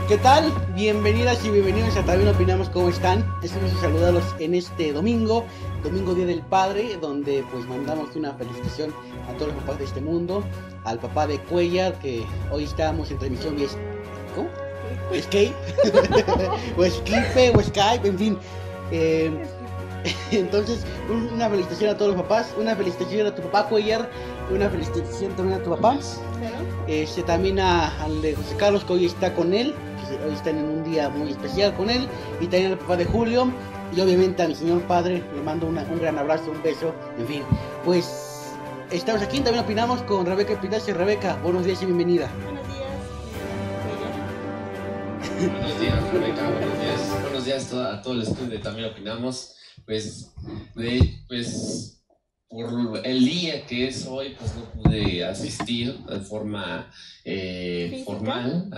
¿Qué tal? Bienvenidas y bienvenidos a También Opinamos. ¿Cómo están? Es un gusto saludarlos en este domingo Día del Padre, donde pues mandamos una felicitación a todos los papás de este mundo, al papá de Cuellar, que hoy estábamos en transmisión vía ¿cómo? Skype, o Skype, o Skype, en fin. Entonces, una felicitación a todos los papás, una felicitación a tu papá Cuellar, una felicitación también a tu papá. También al de José Carlos, que hoy está con él, que hoy están en un día muy especial con él, y también al papá de Julio, y obviamente a mi señor padre, le mando un gran abrazo, un beso, en fin. Pues estamos aquí, También Opinamos con Rebeca Pitache. Rebeca, buenos días y bienvenida. Buenos días, Rebeca, buenos días a todo el estudio de También Opinamos. Pues por el día que es hoy, pues no pude asistir de forma formal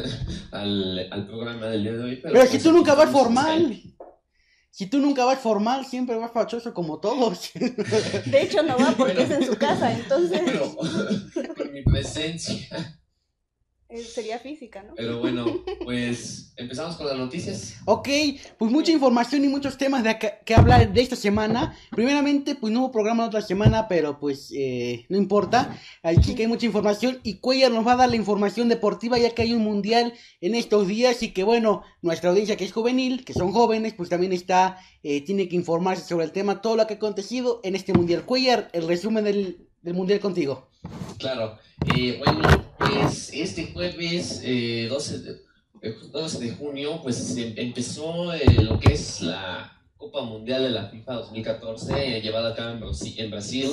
al programa del día de hoy. Pero si tú nunca vas formal. Si tú nunca vas formal, siempre vas fachoso como todos. De hecho no va porque es en su casa, entonces... Pero con mi presencia... Sería física, ¿no? Pero bueno, pues empezamos con las noticias. Ok, pues mucha información y muchos temas que hablar de esta semana. Primeramente, pues no hubo programa la otra semana, pero pues no importa. Aquí que hay mucha información y Cuellar nos va a dar la información deportiva, ya que hay un mundial en estos días y que bueno, nuestra audiencia que es juvenil, que son jóvenes, pues también tiene que informarse sobre el tema, todo lo que ha acontecido en este mundial. Cuellar, el resumen del mundial contigo. Claro, bueno, pues este jueves 12 de junio pues empezó lo que es la Copa Mundial de la FIFA 2014 llevada a cabo en Brasil,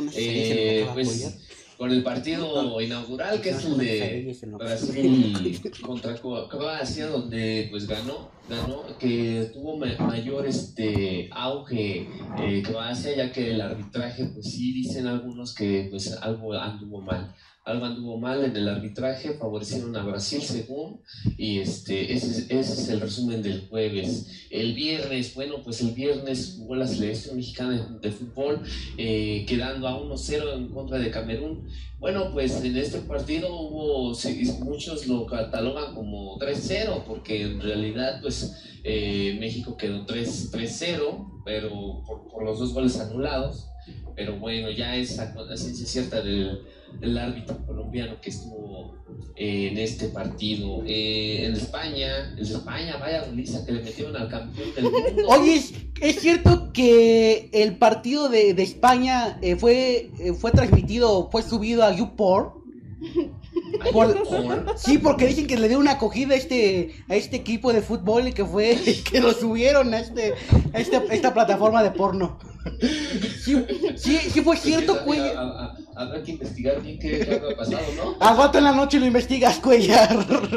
pues con el partido inaugural, que es el de Brasil contra Croacia, donde pues ganó, que tuvo mayor auge Croacia, ya que el arbitraje, pues sí dicen algunos que pues algo anduvo mal en el arbitraje, favorecieron a Brasil según, y ese es el resumen del jueves. El viernes, bueno, pues el viernes jugó la selección mexicana de fútbol, quedando a 1-0 en contra de Camerún. Bueno, pues en este partido muchos lo catalogan como 3-0, porque en realidad pues México quedó 3-0, pero por los 2 goles anulados. Pero bueno, ya es a ciencia cierta del árbitro colombiano que estuvo en este partido. En España, vaya goliza que le metieron al campeón del mundo. Oye, ¿es cierto que el partido de España fue transmitido, fue subido a YouPorn? Sí, porque dicen que le dio una acogida a este equipo de fútbol y que lo subieron a esta plataforma de porno. Sí fue cierto, Cuellar. Habrá que investigar bien qué ha pasado, ¿no? Aguanta en la noche y lo investigas, Cuellar.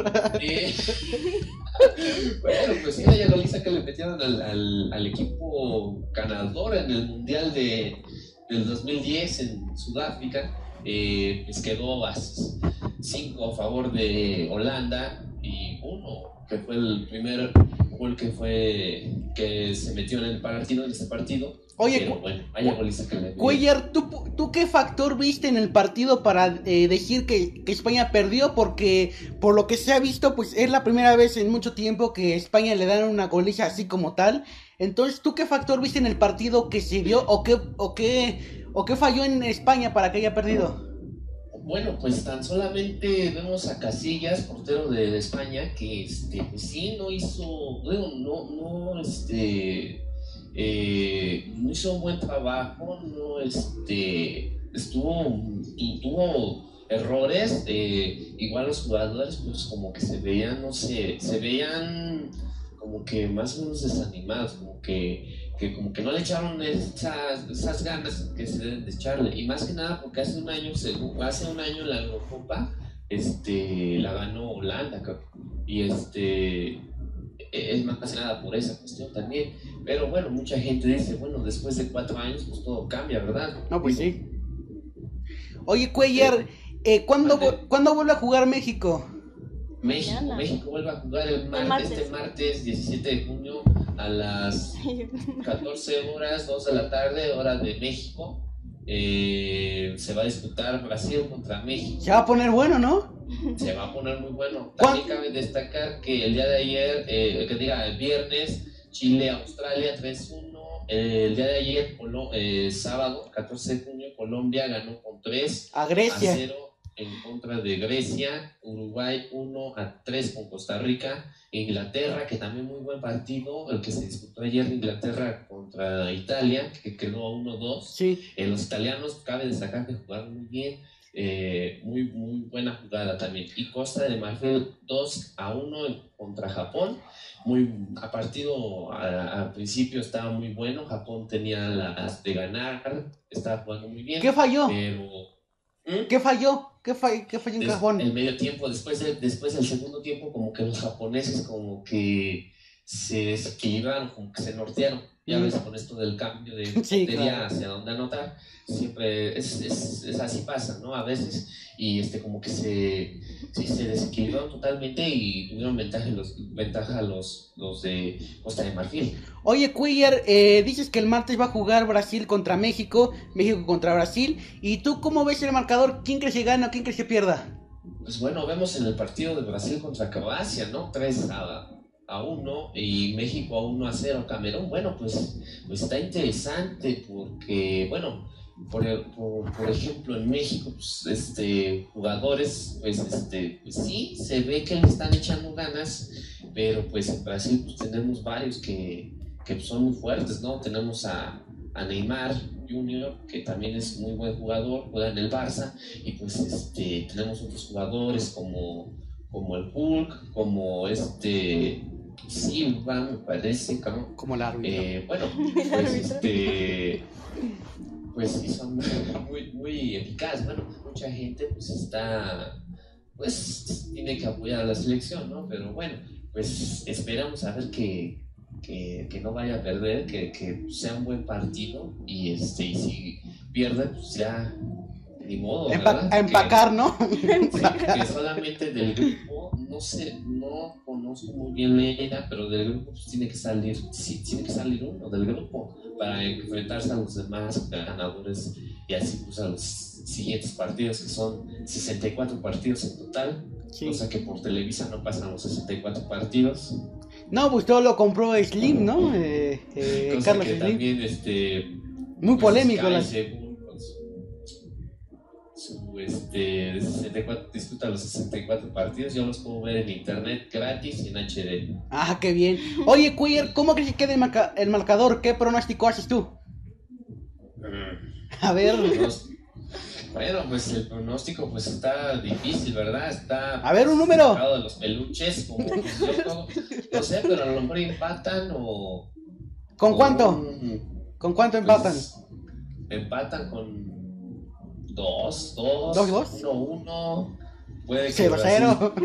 Bueno, pues sí, la goliza que le metieron al equipo ganador en el Mundial del 2010 en Sudáfrica. Pues quedó 5 a favor de Holanda y 1 que fue el primer gol que se metió en este partido. Oye, pero bueno, vaya goliza que le dio. Cuellar, ¿tú qué factor viste en el partido para decir que España perdió? Porque por lo que se ha visto, pues es la primera vez en mucho tiempo que España le dan una goliza así como tal. Entonces, ¿tú qué factor viste en el partido que se dio o qué falló en España para que haya perdido? Bueno, pues tan solamente vemos a Casillas, portero de España, que pues sí no hizo, no hizo un buen trabajo, tuvo errores, igual los jugadores pues como que se veían como que más o menos desanimados, como que no le echaron esas ganas que se deben de echarle, y más que nada porque hace un año en la Eurocopa la ganó Holanda, y es más que nada por esa cuestión también. Pero bueno, mucha gente dice, bueno, después de 4 años pues todo cambia, ¿verdad? No, pues sí. Oye, Cuellar, ¿cuándo vuelve a jugar México? México vuelve a jugar este martes 17 de junio a las 14 horas, 2 de la tarde, hora de México. Se va a disputar Brasil contra México. Se va a poner bueno, ¿no? se va a poner muy bueno. También cabe destacar que el día de ayer, el viernes, Chile-Australia 3-1. El día de ayer, sábado, 14 de junio, Colombia ganó con 3 a Grecia. A 0 en contra de Grecia. Uruguay 1-3 con Costa Rica. Inglaterra, que también muy buen partido, el que se disputó ayer, Inglaterra contra Italia, que quedó 1-2. Sí. Los italianos, cabe destacar que jugaron muy bien. Muy buena jugada también. Y Costa de Marfil 2-1 contra Japón. A partido al principio estaba muy bueno. Japón tenía las de ganar, estaba jugando muy bien. ¿Qué falló? Pero ¿Qué falló en Japón? El medio tiempo, después del segundo tiempo, como que los japoneses como que se desequilibraron, como que se nortearon. Ya ves, con esto del cambio de puntería hacia dónde anotar, siempre es así pasa, ¿no? A veces, y como que se desequilibraron totalmente y tuvieron ventaja los de Costa de Marfil. Oye, Cuellar, dices que el martes va a jugar Brasil contra México, México contra Brasil, ¿y tú cómo ves el marcador? ¿Quién crees que gana o quién crees que pierda? Pues bueno, vemos en el partido de Brasil contra Croacia, ¿no? 3-1 y México 1-0 Camerún. Bueno, pues está interesante porque, bueno, por ejemplo, en México, pues, jugadores, pues sí, se ve que le están echando ganas, pero pues en Brasil pues tenemos varios que son muy fuertes, ¿no? Tenemos a Neymar Junior, que también es muy buen jugador, juega en el Barça, y pues tenemos otros jugadores como el Hulk, como Silva, me parece, ¿no? Como el árbitro. Bueno, pues sí son muy eficaces. Bueno, mucha gente pues tiene que apoyar a la selección, ¿no? Pero bueno, pues esperamos a ver que no vaya a perder, que sea un buen partido y si pierde, pues ya ni modo, ¿verdad? A empacar, ¿no? Que solamente del grupo, no conozco muy bien la idea, pero del grupo pues tiene que salir uno del grupo para enfrentarse a los demás ganadores y así pues a los siguientes partidos, que son 64 partidos en total. Sí. O sea que por Televisa no pasan los 64 partidos. No, pues todo lo compró Slim, ¿no? Carlos que Slim. También muy polémico. Disputa los 64 partidos. Yo los puedo ver en internet gratis y en HD. Ah, qué bien. Oye, Cuellar, ¿cómo crees que quede el marcador? ¿Qué pronóstico haces tú? A ver. Bueno, pues el pronóstico pues está difícil, ¿verdad? Está a ver, un número. De los peluches, como no sé, pero a lo mejor empatan o... ¿Con cuánto? ¿Con cuánto empatan? Pues, empatan con 2-2, 1-1, puede que 0-0,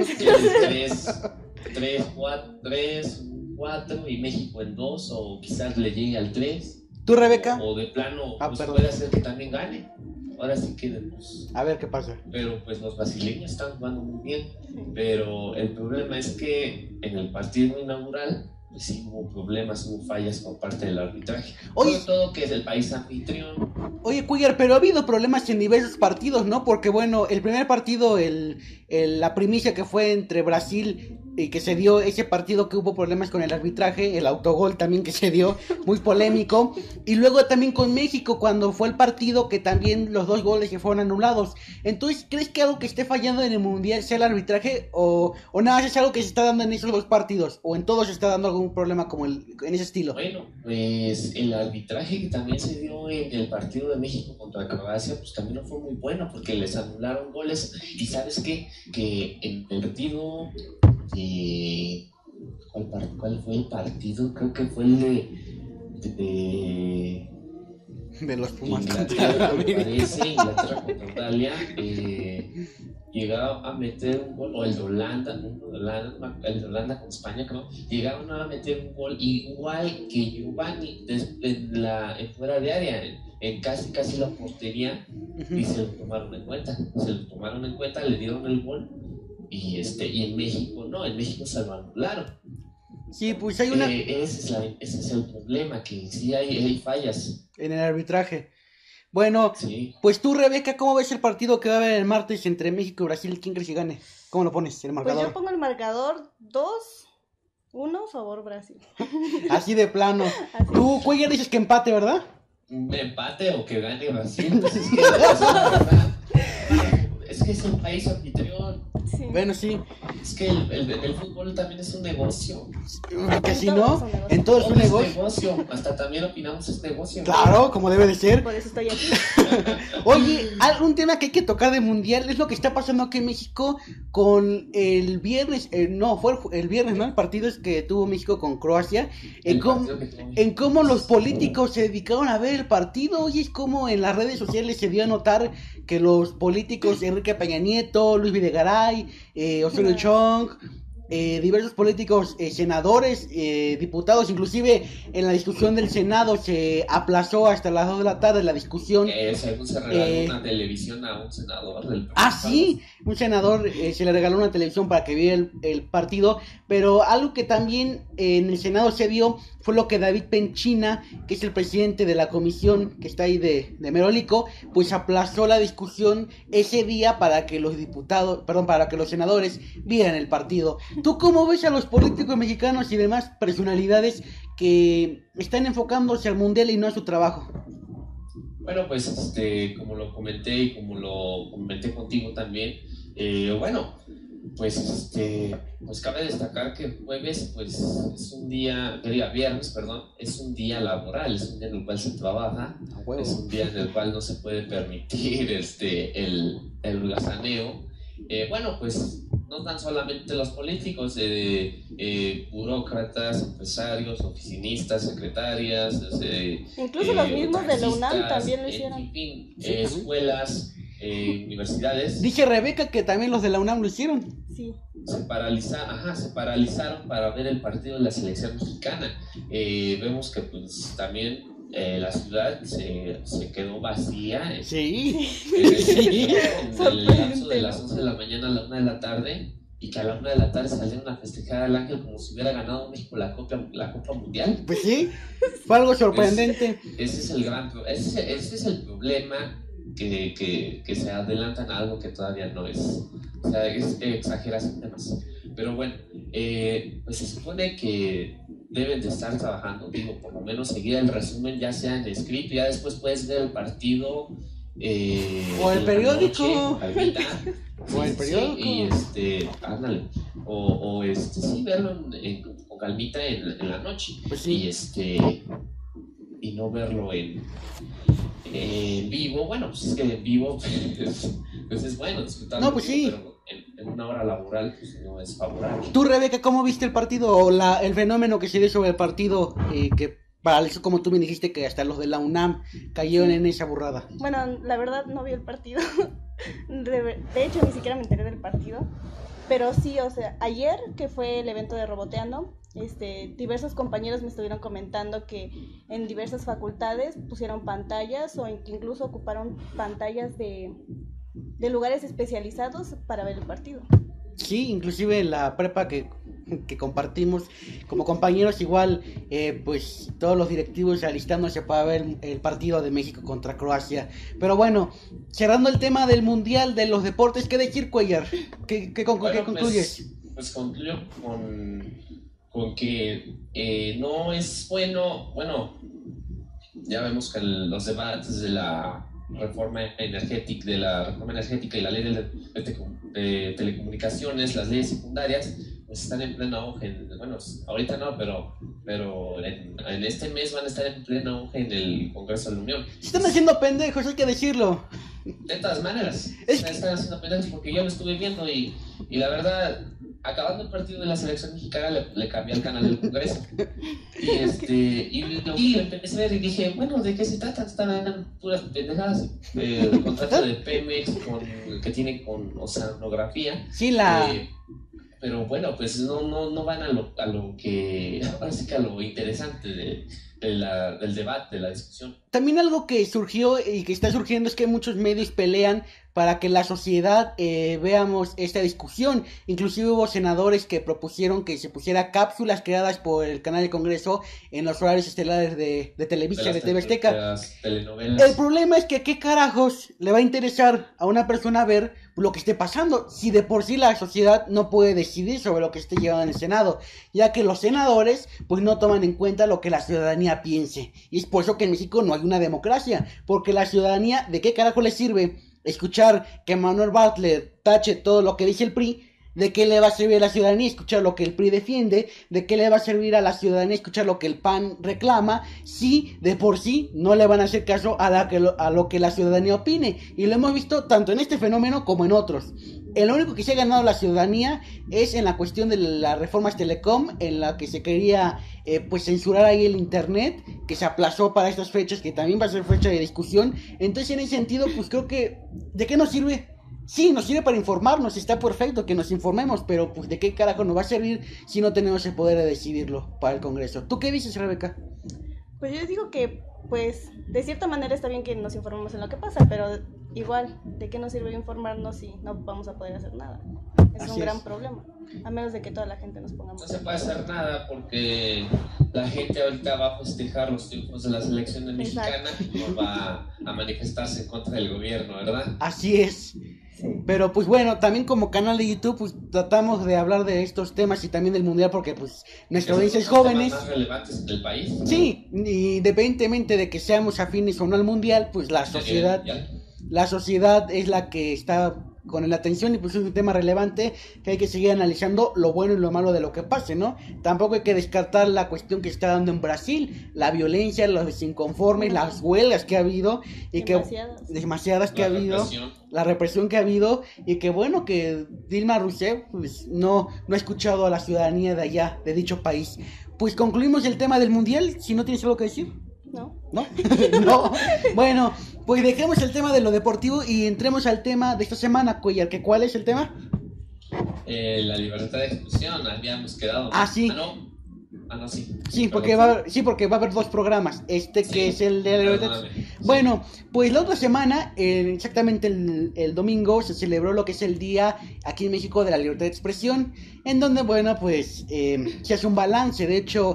3-4 y México en 2, o quizás le llegue al 3. ¿Tú, Rebeca? O de plano, pues puede ser que también gane. Ahora sí que pues, a ver qué pasa. Pero pues los brasileños están jugando muy bien. Pero el problema es que en el partido inaugural pues sí hubo problemas, hubo fallas por parte del arbitraje. Oye, sobre todo que es el país anfitrión. Oye, Cuellar, pero ha habido problemas en diversos partidos, ¿no? Porque bueno, el primer partido, la primicia que fue entre Brasil y que se dio ese partido que hubo problemas con el arbitraje, el autogol también que se dio, muy polémico, y luego también con México cuando fue el partido que también los 2 goles que fueron anulados. Entonces, ¿crees que algo que esté fallando en el Mundial sea el arbitraje o nada más es algo que se está dando en esos 2 partidos o en todos se está dando algún problema como en ese estilo? Bueno, pues el arbitraje que también se dio en el partido de México contra Croacia, pues también no fue muy bueno porque les anularon goles. Y ¿sabes qué? Que en el partido ¿cuál fue el partido? Creo que fue el de los Pumas. Inglaterra contra Italia, llegaron a meter un gol, o el de Holanda con España, creo, llegaron a meter un gol igual que Giovanni en fuera de área, en casi la portería, y se lo tomaron en cuenta, le dieron el gol. Y en México no, en México se lo anularon. Sí, pues hay una... ese es el problema, que sí hay fallas en el arbitraje. Bueno, Sí. pues tú, Rebeca, ¿cómo ves el partido que va a haber el martes entre México y Brasil? ¿Quién crees que gane? ¿Cómo lo pones, el Pues marcador? yo pongo el marcador 2-1, favor Brasil. Así de plano. Así. Tú, Cuellar, dices que empate, ¿verdad? Un empate o que gane Brasil, pues es que pues, la verdad, es que es un país anfitrión. Sí. Bueno, sí. Es que el fútbol también es un negocio. Que si En no, todo es un negocio. en todo es un Todo negocio. Hasta también opinamos es negocio. Claro, como debe de ser. Por eso estoy aquí. Oye, un tema que hay que tocar de mundial es lo que está pasando aquí en México con el viernes, fue el viernes, ¿no? El partido es que tuvo México con Croacia, El cómo, partido que tuvo. en cómo los políticos se dedicaron a ver el partido. Oye, es como en las redes sociales se dio a notar que los políticos, Enrique Peña Nieto, Luis Videgaray, Osorio Chong, diversos políticos, senadores, diputados, inclusive en la discusión del Senado se aplazó hasta las 2 de la tarde la discusión. Según se regaló una televisión a un senador del Sí, un senador se le regaló una televisión para que viera el partido, pero algo que también en el Senado se vio fue lo que David Penchina, que es el presidente de la comisión que está ahí de Merolico, pues aplazó la discusión ese día para que los para que los senadores vieran el partido. ¿Tú cómo ves a los políticos mexicanos y demás personalidades que están enfocándose al mundial y no a su trabajo? Bueno, pues como lo comenté y como lo comenté contigo también, pues cabe destacar que jueves pues es un día, viernes, perdón, es un día laboral, es un día en el cual se trabaja, es un día en el cual no se puede permitir el holgazaneo. Pues no tan solamente los políticos, burócratas, empresarios, oficinistas, secretarias, Incluso los mismos de la UNAM taxistas, también lo hicieron. En fin, escuelas, universidades. Dice Rebeca que también los de la UNAM lo hicieron. Sí. Se paralizaron para ver el partido de la selección mexicana. Vemos que pues también la ciudad se quedó vacía. Sí. En el lapso de las 11 de la mañana a la 1 de la tarde, y que a la 1 de la tarde salieron a festejar al Ángel como si hubiera ganado México la Copa Mundial. Pues sí, fue algo sorprendente. Ese es el problema, que se adelantan a algo que todavía no es. O sea, es exageración de más. Pero bueno, pues se supone que deben de estar trabajando, por lo menos seguir el resumen, ya sea en escrito, ya después puedes ver el partido. O el periódico. O el periódico. Y ándale. Sí, verlo con calmita en la noche. Pues sí. Y no verlo en vivo. Bueno, pues es que en vivo pues es bueno disfrutarlo. No, pues sí. Pero en una hora laboral pues no es favorable. Tú, Rebeca, ¿cómo viste el partido o el fenómeno que se dio sobre el partido que paralizó, como tú me dijiste, que hasta los de la UNAM cayeron en esa burrada? Bueno, la verdad no vi el partido. De hecho, ni siquiera me enteré del partido. Pero sí, o sea, ayer que fue el evento de Roboteando, diversos compañeros me estuvieron comentando que en diversas facultades pusieron pantallas o que incluso ocuparon pantallas de lugares especializados para ver el partido. Sí, inclusive en la prepa que compartimos como compañeros igual, pues todos los directivos alistándose para ver el partido de México contra Croacia. Pero bueno, cerrando el tema del mundial, de los deportes, ¿qué decir, Cuellar? ¿Qué concluyes? Pues concluyo con que no es bueno, ya vemos que los debates de la reforma energética y la ley de telecomunicaciones, las leyes secundarias, pues están en pleno auge. Ahorita no, pero en este mes van a estar en pleno auge en el Congreso de la Unión. Se están haciendo pendejos, hay que decirlo. De todas maneras, están haciendo pendejos porque yo lo estuve viendo y la verdad, acabando el partido de la selección mexicana, le cambié al canal del Congreso. Y lo empecé a ver y dije, ¿de qué se trata? Están puras pendejadas. El contrato de Pemex que tiene con oceanografía. Sí, pero bueno, pues no van a lo que, ahora sí que a lo interesante del debate, de la discusión. También algo que surgió y que está surgiendo es que muchos medios pelean para que la sociedad veamos esta discusión. Inclusive hubo senadores que propusieron que se pusiera cápsulas creadas por el canal del Congreso en los horarios estelares de Televisa, de TV Azteca. De las telenovelas. El problema es que qué carajos le va a interesar a una persona ver lo que esté pasando, si de por sí la sociedad no puede decidir sobre lo que esté llevando en el Senado, ya que los senadores pues no toman en cuenta lo que la ciudadanía piense. Y es por eso que en México no hay una democracia, porque la ciudadanía, ¿de qué carajo le sirve escuchar que Manuel Bartlett tache todo lo que dice el PRI? ¿De qué le va a servir a la ciudadanía escuchar lo que el PRI defiende? ¿De qué le va a servir a la ciudadanía escuchar lo que el PAN reclama? Si de por sí no le van a hacer caso a lo que la ciudadanía opine. Y lo hemos visto tanto en este fenómeno como en otros. Lo único que se ha ganado la ciudadanía es en la cuestión de las reformas Telecom, en la que se quería pues censurar ahí el internet, que se aplazó para estas fechas, que también va a ser fecha de discusión. Entonces en ese sentido pues creo que ¿de qué nos sirve? Sí, nos sirve para informarnos, está perfecto que nos informemos, pero pues ¿de qué carajo nos va a servir si no tenemos el poder de decidirlo para el Congreso? ¿Tú qué dices, Rebeca? Pues yo digo que, pues, de cierta manera está bien que nos informemos en lo que pasa, pero igual, ¿de qué nos sirve informarnos si no vamos a poder hacer nada? Es un gran problema, a menos de que toda la gente nos pongamos. No se puede hacer nada porque la gente ahorita va a festejar los triunfos de las elecciones mexicanas y no va a manifestarse en contra del gobierno, ¿verdad? Así es. Sí. Pero pues bueno, también como canal de YouTube pues tratamos de hablar de estos temas y también del mundial porque pues nuestra audiencia es jóvenes. Los temas más relevantes del país. Sí, independientemente de que seamos afines o no al mundial, pues la sociedad es la que está con la atención y pues es un tema relevante que hay que seguir analizando lo bueno y lo malo de lo que pase, ¿no? Tampoco hay que descartar la cuestión que se está dando en Brasil, la violencia, los inconformes, las huelgas que ha habido y demasiadas que ha habido, la represión que ha habido y que bueno que Dilma Rousseff pues no ha escuchado a la ciudadanía de allá, de dicho país. Pues concluimos el tema del mundial, si no tienes algo que decir. No. ¿No? No. Bueno, pues dejemos el tema de lo deportivo y entremos al tema de esta semana, Cuellar, que ¿cuál es el tema? La libertad de expresión, habíamos quedado. Sí. Sí. Sí, porque va a haber dos programas. Que es el de la libertad. Bueno, pues la otra semana, exactamente el domingo, se celebró lo que es el día aquí en México de la libertad de expresión, en donde, bueno, pues se hace un balance. De hecho,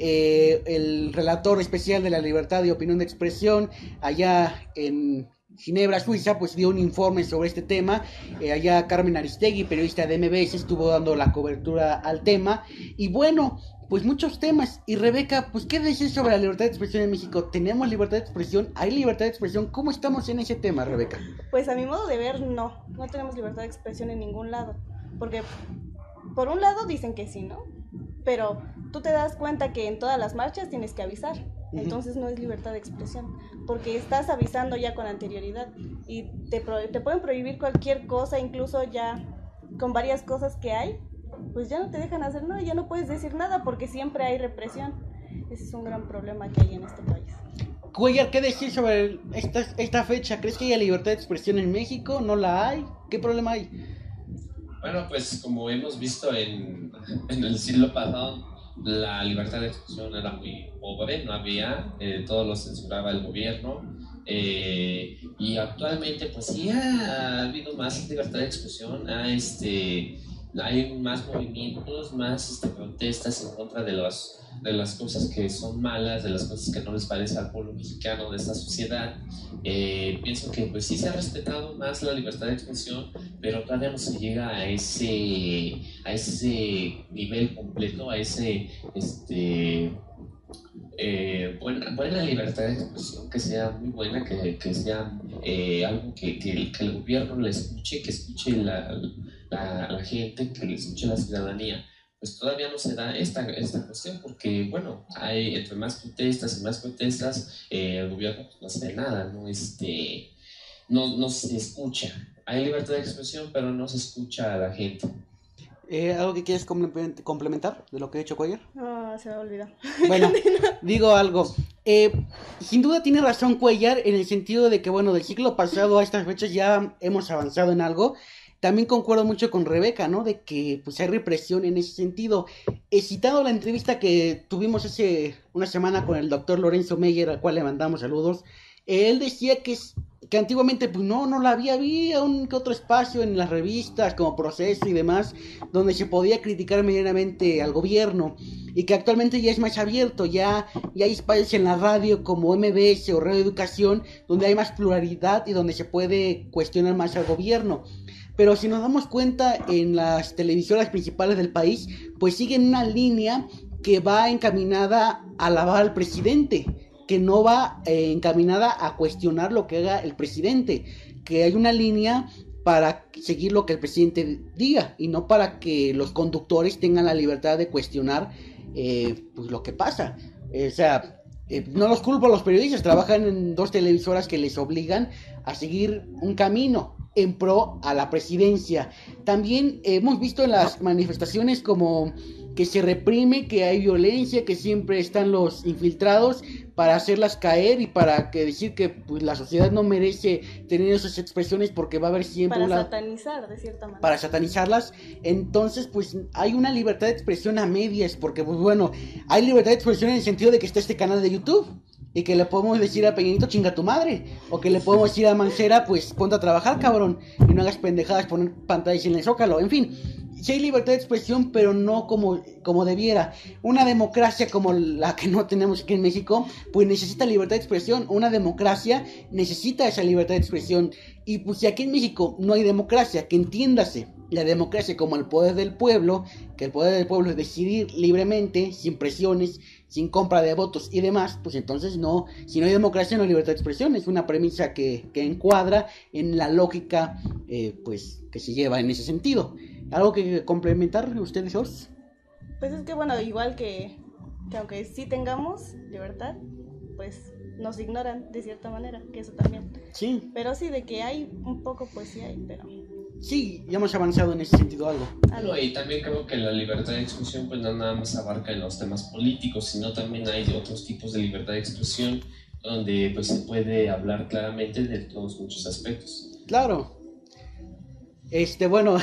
el relator especial de la libertad de opinión de expresión allá en Ginebra, Suiza, pues dio un informe sobre este tema. Allá Carmen Aristegui, periodista de MBS, estuvo dando la cobertura al tema. Y bueno, pues muchos temas. Y Rebeca, pues ¿qué dices sobre la libertad de expresión en México? ¿Tenemos libertad de expresión? ¿Hay libertad de expresión? ¿Cómo estamos en ese tema, Rebeca? Pues a mi modo de ver, no tenemos libertad de expresión en ningún lado. Porque por un lado dicen que sí, ¿no? Pero tú te das cuenta que en todas las marchas tienes que avisar. Entonces no es libertad de expresión, porque estás avisando ya con anterioridad y te pueden prohibir cualquier cosa, incluso ya con varias cosas que hay, pues ya no te dejan hacer nada, ya no puedes decir nada porque siempre hay represión. Ese es un gran problema que hay en este país. Cuellar, ¿qué decir sobre esta fecha? ¿Crees que haya libertad de expresión en México? ¿No la hay? ¿Qué problema hay? Bueno, pues como hemos visto en el siglo pasado, la libertad de expresión era muy pobre, no había, todo lo censuraba el gobierno, y actualmente pues sí ha habido más libertad de expresión, hay más movimientos, más protestas en contra de las cosas que son malas, de las cosas que no les parece al pueblo mexicano, de esta sociedad. Pienso que pues sí se ha respetado más la libertad de expresión, pero todavía no se llega a ese nivel completo, a ese buena libertad de expresión, que sea muy buena, que sea algo que el gobierno le escuche, que escuche la gente, que le escuche la ciudadanía. Pues todavía no se da esta cuestión porque, bueno, hay entre más protestas, el gobierno no hace nada, no se escucha. Hay libertad de expresión, pero no se escucha a la gente. ¿Algo que quieres complementar de lo que ha hecho Cuellar? No, se me olvidó. Bueno, digo algo. Sin duda tiene razón Cuellar en el sentido de que, bueno, del siglo pasado a estas fechas ya hemos avanzado en algo. también concuerdo mucho con Rebeca, ¿no? De que pues hay represión en ese sentido. He citado la entrevista que tuvimos hace una semana con el doctor Lorenzo Meyer, al cual le mandamos saludos. Él decía que antiguamente pues no la había un que otro espacio en las revistas como Proceso y demás donde se podía criticar medianamente al gobierno, y que actualmente ya es más abierto, ya hay espacios en la radio como MBS o Radio Educación donde hay más pluralidad y donde se puede cuestionar más al gobierno. Pero si nos damos cuenta, en las televisoras principales del país pues siguen una línea que va encaminada a alabar al presidente, que no va encaminada a cuestionar lo que haga el presidente, que hay una línea para seguir lo que el presidente diga y no para que los conductores tengan la libertad de cuestionar pues lo que pasa. No los culpo a los periodistas, trabajan en 2 televisoras que les obligan a seguir un camino en pro a la presidencia. También hemos visto en las manifestaciones como que se reprime, que hay violencia, que siempre están los infiltrados para hacerlas caer y para decir que pues, la sociedad no merece tener esas expresiones porque va a haber siempre para satanizar de cierta manera. Para satanizarlas. Entonces pues hay una libertad de expresión a medias, porque pues bueno, hay libertad de expresión en el sentido de que está este canal de YouTube y que le podemos decir a Peñanito chinga tu madre, o que le podemos decir a Mancera pues ponte a trabajar cabrón y no hagas pendejadas, poner pantallas en el Zócalo, en fin. Sí hay libertad de expresión, pero no como debiera. Una democracia como la que no tenemos aquí en México, pues necesita libertad de expresión. Una democracia necesita esa libertad de expresión. Y pues si aquí en México no hay democracia, que entiéndase la democracia como el poder del pueblo, que el poder del pueblo es decidir libremente, sin presiones, sin compra de votos y demás, pues entonces no, si no hay democracia no hay libertad de expresión. Es una premisa que encuadra en la lógica pues que se lleva en ese sentido. ¿Algo que complementar ustedes dos? Pues es que bueno, igual que aunque sí tengamos libertad, pues nos ignoran de cierta manera, que eso también. Sí. Pero sí, de que hay un poco, pues sí hay, pero... Sí, ya hemos avanzado en ese sentido algo. Bueno, y también creo que la libertad de expresión pues no nada más abarca en los temas políticos, sino también hay otros tipos de libertad de expresión donde pues se puede hablar claramente de todos muchos aspectos. Claro. Bueno,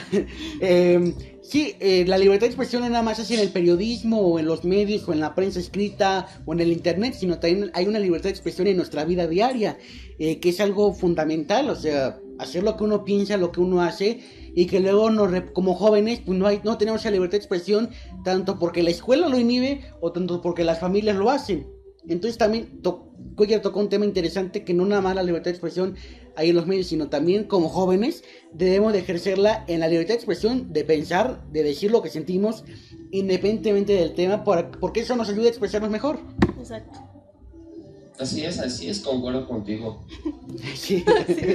sí, la libertad de expresión no nada más es en el periodismo o en los medios o en la prensa escrita o en el internet, sino también hay una libertad de expresión en nuestra vida diaria, que es algo fundamental, o sea, hacer lo que uno piensa, lo que uno hace, y que luego como jóvenes pues no tenemos esa libertad de expresión tanto porque la escuela lo inhibe o tanto porque las familias lo hacen. Entonces también Cuellar tocó un tema interesante, que no nada más la libertad de expresión hay en los medios, sino también como jóvenes debemos de ejercerla en la libertad de expresión, de pensar, de decir lo que sentimos independientemente del tema, porque eso nos ayuda a expresarnos mejor. Exacto. Así es, concuerdo contigo. Sí.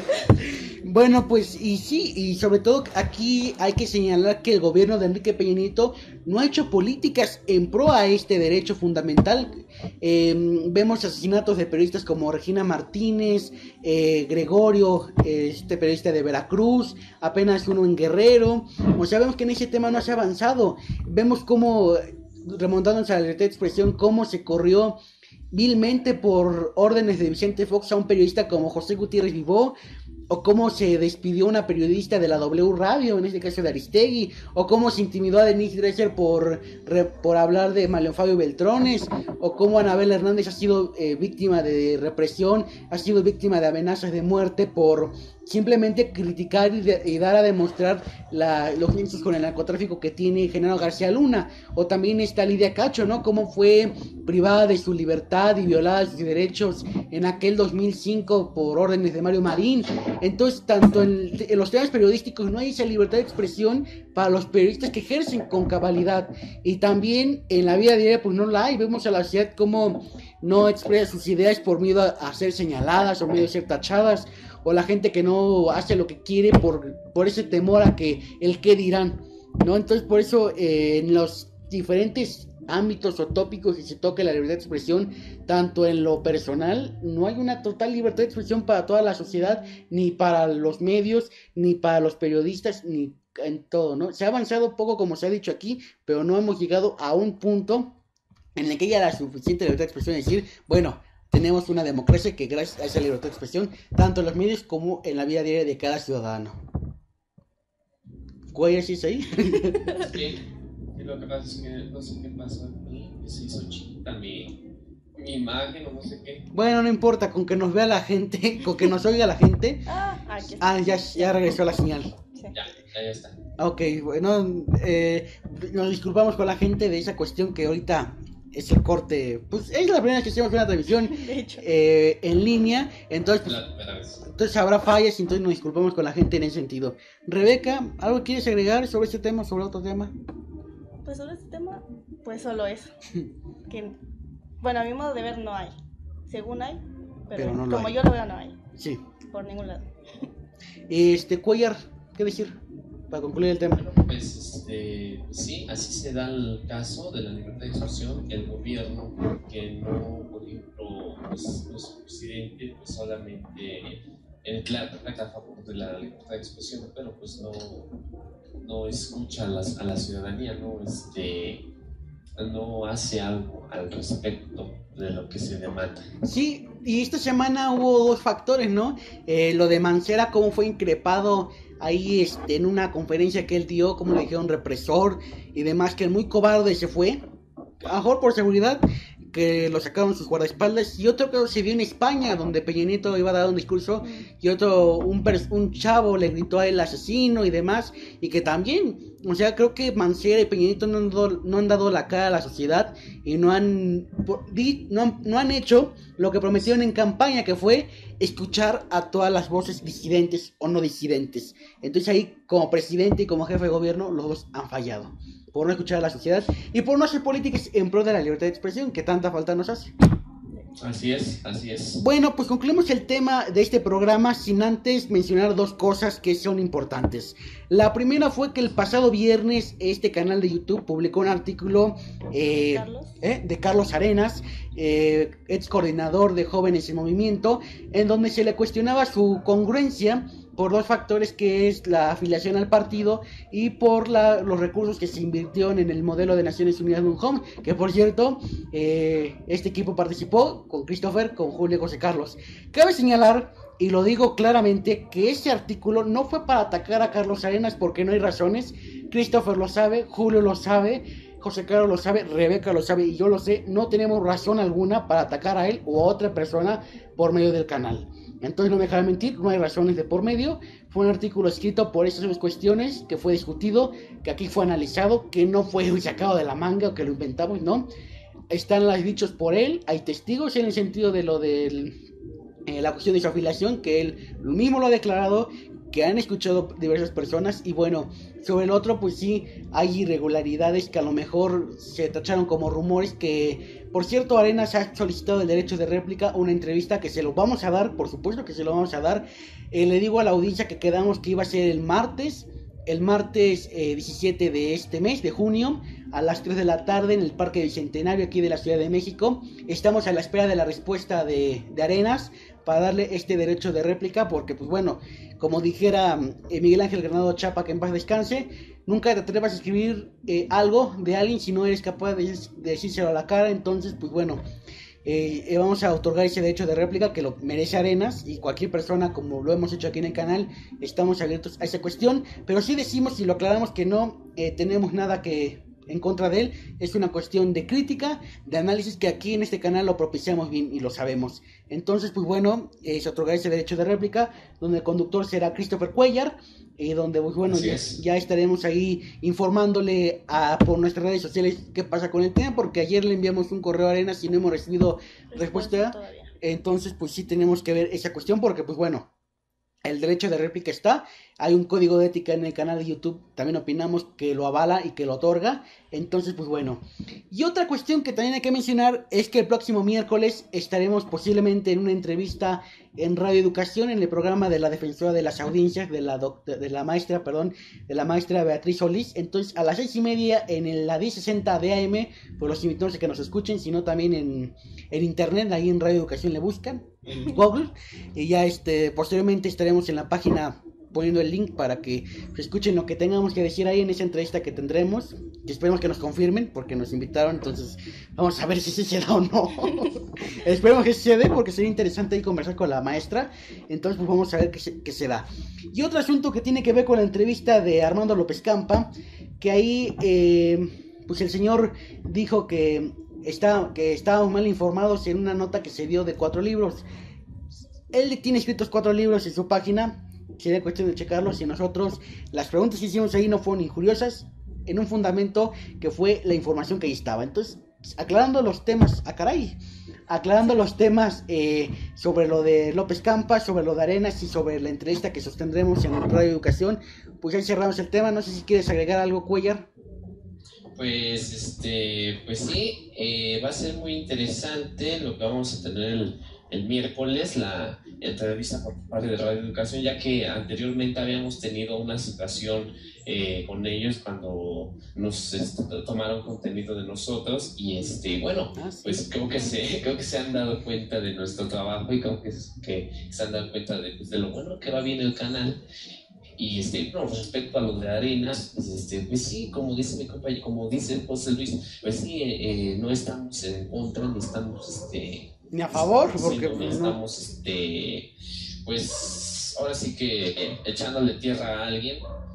Bueno, pues y sobre todo aquí hay que señalar que el gobierno de Enrique Peña Nieto no ha hecho políticas en pro a este derecho fundamental. Vemos asesinatos de periodistas como Regina Martínez, Gregorio, periodista de Veracruz, apenas uno en Guerrero. O sea, vemos que en ese tema no se ha avanzado. Vemos cómo, remontándonos a la libertad de expresión, cómo se corrió vilmente por órdenes de Vicente Fox a un periodista como José Gutiérrez Vivó, o cómo se despidió una periodista de la W Radio, en este caso de Aristegui, o cómo se intimidó a Denise Dresser por hablar de Mario Fabio Beltrones, o cómo Anabel Hernández ha sido víctima de represión, ha sido víctima de amenazas de muerte por simplemente criticar y dar a demostrar los nexos con el narcotráfico que tiene Genaro García Luna. O también está Lidia Cacho, ¿no? Cómo fue privada de su libertad y violada de sus derechos en aquel 2005 por órdenes de Mario Marín. Entonces, tanto en los temas periodísticos no hay esa libertad de expresión para los periodistas que ejercen con cabalidad. Y también en la vida diaria pues no la hay. Vemos a la sociedad como no expresa sus ideas por miedo a ser señaladas o miedo a ser tachadas, o la gente que no hace lo que quiere por ese temor a que el qué dirán, ¿no? Entonces por eso en los diferentes ámbitos o tópicos que se toque la libertad de expresión, tanto en lo personal, no hay una total libertad de expresión para toda la sociedad, ni para los medios, ni para los periodistas, ni en todo, ¿no? Se ha avanzado poco, como se ha dicho aquí, pero no hemos llegado a un punto en el que haya la suficiente libertad de expresión de decir, bueno, tenemos una democracia que gracias a esa libertad de expresión, tanto en los medios como en la vida diaria de cada ciudadano. Cuellar sí es ahí. Sí, y lo que pasa es que no sé qué pasó aquí, que se hizo chiquita mi imagen o no sé qué. Bueno, no importa, con que nos vea la gente, con que nos oiga la gente. Aquí está. Ya regresó la señal. Sí. Ya está. Ok, bueno, nos disculpamos con la gente de esa cuestión que ahorita es el corte. Pues es la primera vez que hacemos una transmisión De hecho. en línea, entonces, pues, La primera vez. entonces habrá fallas y entonces nos disculpamos con la gente en ese sentido. Rebeca, ¿algo quieres agregar sobre este tema, sobre otro tema? Pues sobre este tema, pues solo eso. Que, bueno, a mi modo de ver no hay. Según hay, pero no lo como hay. yo lo veo no hay. Sí. Por ningún lado. Cuellar, ¿qué decir? Para concluir el tema. Bueno, pues sí, así se da el caso de la libertad de expresión. El gobierno, que no, por ejemplo, pues nuestro presidente, pues solamente trata a favor de la libertad de expresión, pero pues no escucha a la ciudadanía, no hace algo al respecto de lo que se demanda. Sí, y esta semana hubo dos factores, ¿no? Lo de Mancera, cómo fue increpado ahí en una conferencia que él dio, como le dijeron represor y demás, que el muy cobarde se fue, a lo mejor por seguridad, que lo sacaron sus guardaespaldas. Y otro que se vio en España, donde Peña Nieto iba a dar un discurso y un chavo le gritó a él asesino y demás, y que también, o sea, creo que Mancera y Peña Nieto no han dado la cara a la sociedad y no han hecho lo que prometieron en campaña, que fue escuchar a todas las voces disidentes o no disidentes. Entonces ahí, como presidente y como jefe de gobierno, los dos han fallado por no escuchar a la sociedad y por no hacer políticas en pro de la libertad de expresión, que tanta falta nos hace. Así es. Bueno, pues concluimos el tema de este programa sin antes mencionar dos cosas que son importantes. La primera fue que el pasado viernes este canal de YouTube publicó un artículo de Carlos Arenas, ex coordinador de Jóvenes en Movimiento, en donde se le cuestionaba su congruencia por dos factores, que es la afiliación al partido y por los recursos que se invirtieron en el modelo de Naciones Unidas de Home, que por cierto, este equipo participó con Christopher, con Julio y José Carlos. Cabe señalar, y lo digo claramente, que ese artículo no fue para atacar a Carlos Arenas, porque no hay razones. Christopher lo sabe, Julio lo sabe, José Carlos lo sabe, Rebeca lo sabe y yo lo sé. No tenemos razón alguna para atacar a él o a otra persona por medio del canal. Entonces no me dejaré mentir, no hay razones de por medio. Fue un artículo escrito por esas cuestiones, que fue discutido, que aquí fue analizado, que no fue sacado de la manga o que lo inventamos, no. Están los dichos por él, hay testigos en el sentido de lo de la cuestión de su afiliación, que él mismo lo ha declarado, que han escuchado diversas personas. Y bueno, sobre el otro, pues sí, hay irregularidades que a lo mejor se tacharon como rumores, que por cierto Arenas ha solicitado el derecho de réplica, una entrevista que se lo vamos a dar, por supuesto que se lo vamos a dar. Le digo a la audiencia que quedamos que iba a ser el martes 17 de este mes, de junio, a las 3 de la tarde en el Parque Bicentenario aquí de la Ciudad de México. Estamos a la espera de la respuesta de Arenas para darle este derecho de réplica, porque pues bueno, como dijera Miguel Ángel Granado Chapa, que en paz descanse, nunca te atrevas a escribir algo de alguien si no eres capaz de decírselo a la cara. Entonces pues bueno, vamos a otorgar ese derecho de réplica que lo merece Arenas, y cualquier persona, como lo hemos hecho aquí en el canal, estamos abiertos a esa cuestión. Pero sí decimos y lo aclaramos que no tenemos nada que en contra de él, es una cuestión de crítica, de análisis, que aquí en este canal lo propiciamos bien y lo sabemos. Entonces pues bueno, se otorgará ese derecho de réplica, donde el conductor será Christopher Cuellar, donde pues bueno, ya estaremos ahí informándole por nuestras redes sociales qué pasa con el tema, porque ayer le enviamos un correo a Arenas y no hemos recibido respuesta todavía. Entonces pues sí tenemos que ver esa cuestión, porque pues bueno, el derecho de réplica está, hay un código de ética en el canal de YouTube, también opinamos que lo avala y que lo otorga. Entonces pues bueno, y otra cuestión que también hay que mencionar es que el próximo miércoles estaremos posiblemente en una entrevista en Radio Educación, en el programa de la defensora de las audiencias, de la maestra Beatriz Solís. Entonces a las 6:30 en la 1060 de AM, pues los invitamos a que nos escuchen, sino también en internet, ahí en Radio Educación le buscan en Google, y ya posteriormente estaremos en la página poniendo el link para que escuchen lo que tengamos que decir ahí en esa entrevista que tendremos. Y esperemos que nos confirmen porque nos invitaron, entonces vamos a ver si se da o no. Esperemos que se dé porque sería interesante ahí conversar con la maestra. Entonces pues vamos a ver qué se da. Y otro asunto que tiene que ver con la entrevista de Armando López Campa, que ahí pues el señor dijo que estábamos mal informados en una nota que se dio de 4 libros. Él tiene escritos 4 libros en su página. Sería cuestión de checarlos. Y nosotros, las preguntas que hicimos ahí no fueron injuriosas, en un fundamento que fue la información que ahí estaba. Entonces, aclarando los temas, aclarando los temas sobre lo de López Campa, sobre lo de Arenas y sobre la entrevista que sostendremos en Radio Educación, pues ahí cerramos el tema. No sé si quieres agregar algo, Cuellar. Pues sí, va a ser muy interesante lo que vamos a tener el miércoles, la entrevista por parte de Radio Educación, ya que anteriormente habíamos tenido una situación con ellos cuando nos tomaron contenido de nosotros y bueno, pues creo que se han dado cuenta de nuestro trabajo y creo que se han dado cuenta de lo bueno que va bien el canal. Y bueno, respecto a lo de Arenas, pues sí, como dice mi compañero, como dice José Luis, pues sí, no estamos en contra, ni estamos ni a favor, porque no estamos pues ahora sí que echándole tierra a alguien.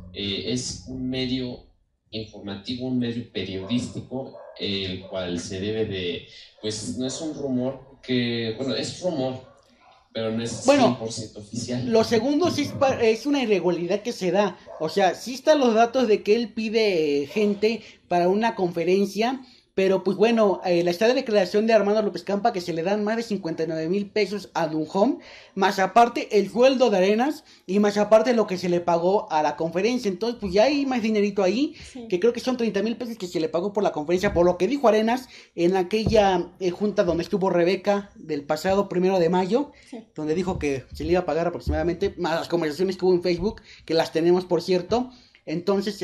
Es un medio informativo, un medio periodístico, el cual se debe de, pues no es un rumor, bueno, es rumor, pero no es 100% oficial. Lo segundo sí es una irregularidad que se da. O sea, sí están los datos de que él pide gente para una conferencia. Pero pues bueno, está la declaración de Armando López Campa que se le dan más de 59,000 pesos a Dunhome, más aparte el sueldo de Arenas y más aparte lo que se le pagó a la conferencia. Entonces pues ya hay más dinerito ahí, sí, que creo que son 30,000 pesos que se le pagó por la conferencia, por lo que dijo Arenas en aquella junta donde estuvo Rebeca del pasado 1 de mayo, sí, donde dijo que se le iba a pagar aproximadamente, más las conversaciones que hubo en Facebook, que las tenemos por cierto. Entonces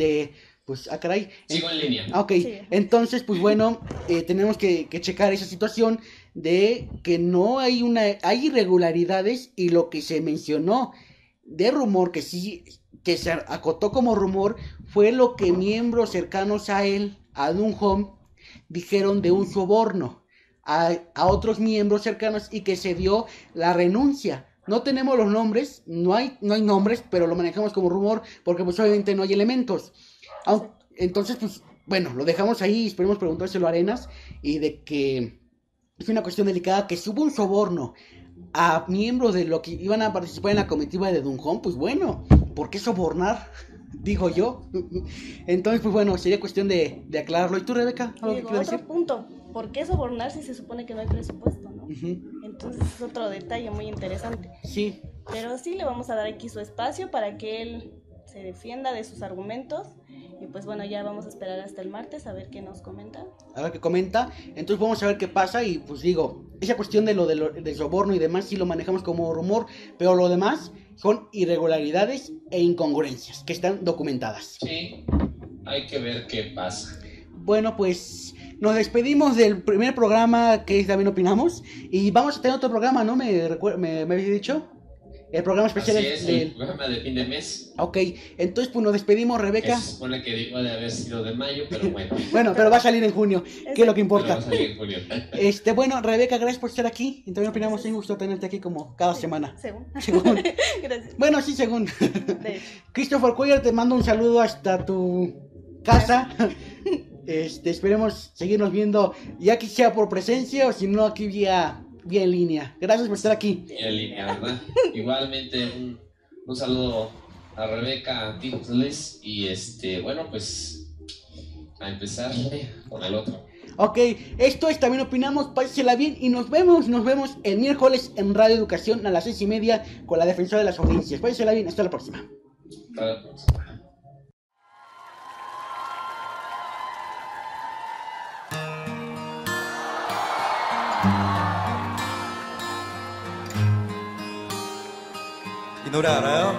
pues, caray. Sigo en línea. Ok, sí. Entonces, pues bueno, tenemos que checar esa situación de que no hay hay irregularidades y lo que se mencionó de rumor, que sí, que se acotó como rumor, fue lo que miembros cercanos a él, a Dunhome, dijeron de un soborno a otros miembros cercanos y que se dio la renuncia. No tenemos los nombres, no hay nombres, pero lo manejamos como rumor porque pues obviamente no hay elementos. Entonces, pues, bueno, lo dejamos ahí, esperemos preguntárselo a Arenas, y de que es una cuestión delicada, que si hubo un soborno a miembros de lo que iban a participar en la comitiva de Dunhome, pues bueno, ¿por qué sobornar? Digo yo. Entonces, pues bueno, sería cuestión de aclararlo. ¿Y tú, Rebeca? ¿Algo que quieras decir? Punto, ¿por qué sobornar si se supone que no hay presupuesto, no? Entonces es otro detalle muy interesante. Sí. Pero sí le vamos a dar aquí su espacio para que él se defienda de sus argumentos. Y pues bueno, ya vamos a esperar hasta el martes a ver qué nos comenta. A ver qué comenta. Entonces vamos a ver qué pasa. Y pues digo, esa cuestión del soborno y demás sí lo manejamos como rumor, pero lo demás son irregularidades e incongruencias que están documentadas. Sí, hay que ver qué pasa. Bueno, pues nos despedimos del primer programa que también opinamos. Y vamos a tener otro programa, ¿no? ¿Me habéis dicho? El programa especial el programa de fin de mes. Ok, entonces pues nos despedimos, Rebeca. Se supone que dijo de haber sido de mayo, pero bueno. Bueno, pero va a salir en junio, que es lo que importa. Va a salir en junio. Bueno, Rebeca, gracias por estar aquí. Y también opinamos, es un gusto tenerte aquí como cada semana. Según. Gracias. Bueno, sí, según. Christopher Cuellar, te mando un saludo hasta tu casa. Esperemos seguirnos viendo, ya que sea por presencia o si no aquí vía en línea. Gracias por estar aquí. En línea, ¿verdad? Igualmente un saludo a Rebeca, a ti, José Luis, y bueno, pues a empezar con el otro. Ok, esto es También Opinamos, pásela bien y nos vemos el miércoles en Radio Educación a las 6:30 con la defensora de las audiencias. Pásela bien, hasta la próxima. Hasta la próxima. 이 노래 알아요?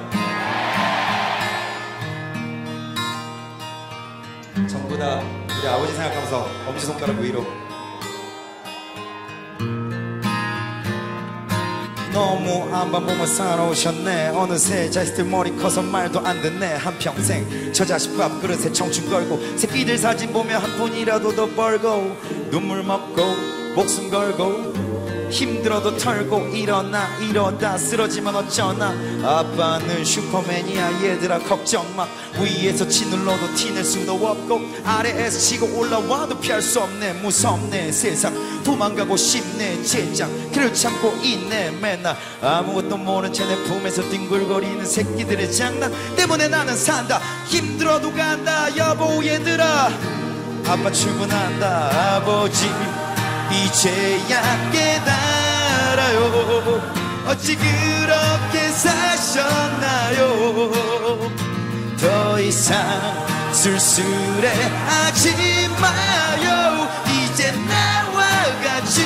전부 다 우리 아버지 생각하면서 엄지손가락 위로. 이 너무 앞만 보면 살아오셨네. 어느새 자식들 머리 커서 말도 안 듣네. 한평생 저 자식 밥그릇에 청춘 걸고 새끼들 사진 보며 한 푼이라도 더 벌고 눈물 먹고 목숨 걸고 힘들어도 털고 일어나 이러다 쓰러지면 어쩌나. 아빠는 슈퍼맨이야 얘들아 걱정 마. 위에서 짓눌러도 티낼 수도 없고 아래에서 치고 올라와도 피할 수 없네. 무섭네 세상 도망가고 싶네. 젠장 그를 참고 있네. 맨날 아무것도 모른 채 내 품에서 뒹굴거리는 새끼들의 장난 때문에 나는 산다. 힘들어도 간다 여보 얘들아. 아빠 출근한다. 아버지 이제야 깨달아요. 어찌 그렇게 사셨나요. 더 이상 쓸쓸해하지 마요. 이제 나와 같이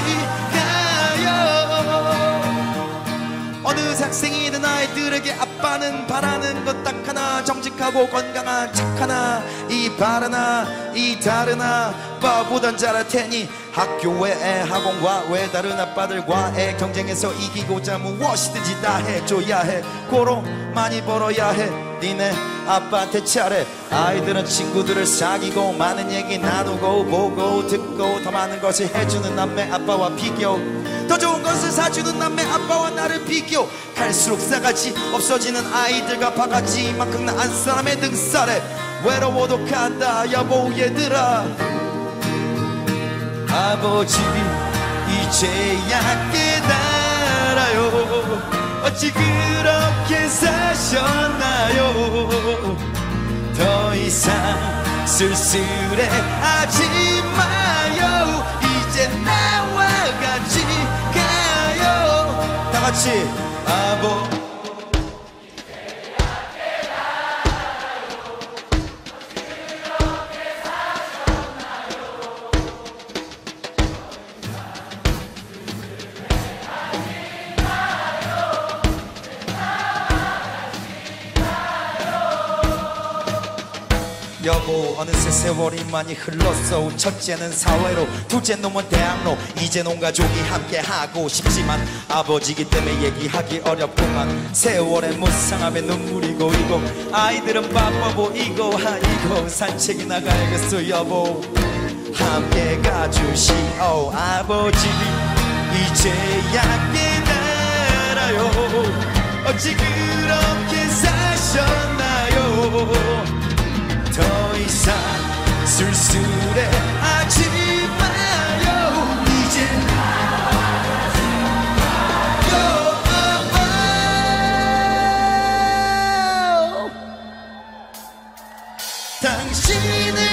가요. 어느 학생이든 아이들에게 아빠는 바라는 것 딱 하나. 정직하고 건강한 착 하나. 이 바라나 이 다르나 아빠보단 잘할 테니 학교 외에 학원과 외 다른 아빠들과의 경쟁에서 이기고자 무엇이든지 다 해줘야 해. 고로 많이 벌어야 해. 니네 아빠한테 차례. 아이들은 친구들을 사귀고 많은 얘기 나누고 보고 듣고 더 많은 것을 해주는 남매 아빠와 비교. 더 좋은 것을 사주는 남매 아빠와 나를 비교. 갈수록 싸가지 없어지는 아이들과 바가지 이만큼 나은 사람의 등살에 외로워도 간다 여보 얘들아. 아버지 이제야 깨달아요. 어찌 그렇게 사셨나요. 더 이상 쓸쓸해하지 마요. 이제 나와 같이 가요. 다같이 아버 여보 어느새 세월이 많이 흘렀어. 첫째는 사회로 둘째 놈은 대학로. 이젠 온 가족이 함께하고 싶지만 아버지기 때문에 얘기하기 어렵구만. 세월의 무상함에 눈물이 고이고 아이들은 바빠 보이고 아이고 산책이 나가야겠어 여보. 함께 가주시오 아버지 이제야 깨달아요. 어찌 그렇게 사셨나요. 더 이상 쓸쓸해하지 마요. 이제 당신을